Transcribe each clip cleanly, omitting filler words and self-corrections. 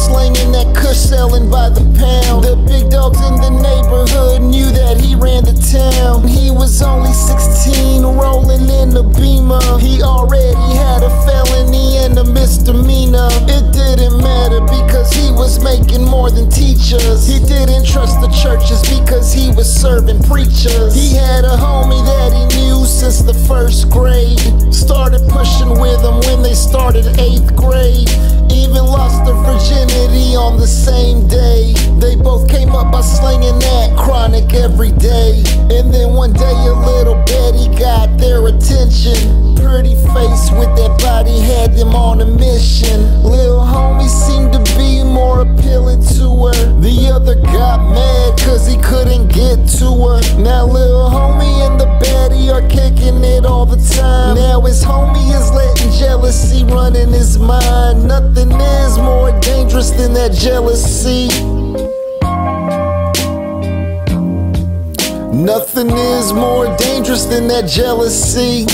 slinging that kush, selling by the pound. The big dogs in the neighborhood knew that he ran the town. He was only 16, rolling in a Beamer. He already had a felony and a misdemeanor. It didn't matter because he was making more than teachers. He didn't trust the churches because he was serving preachers. He had a homie that he knew since the first grade. Started pushing with him when they started 8th grade. Even lost their virginity on the same day. They both came up by slinging that chronic every day. And then one day a little Betty got their attention. Pretty face with that body had them on a mission. Lil' homie seemed to be more appealing to her. The other got mad cause he couldn't get to her. Now lil' homie and the baddie are kicking it all the time. Now his homie is letting jealousy run in his mind. Nothing is more dangerous than that jealousy. Nothing is more dangerous than that jealousy.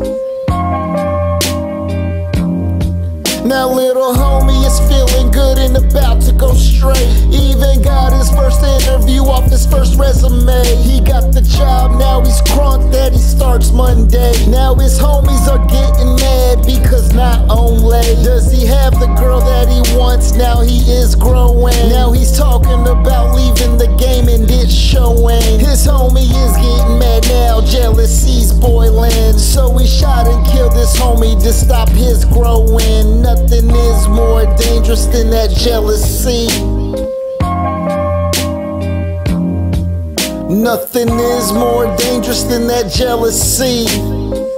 Now little homie is feeling good and about to go straight. Even got his first interview off his first resume. He got the job, now he's crunk that he starts Monday. Now his homies are getting mad because not only does he have the girl that he wants, now he is growing. Now he's talking about leaving the game and it's showing. His homie is getting mad now, jealousy's boiling. So he shot and killed his homie to stop his growing. Nothing is more dangerous than that jealousy. Nothing is more dangerous than that jealousy.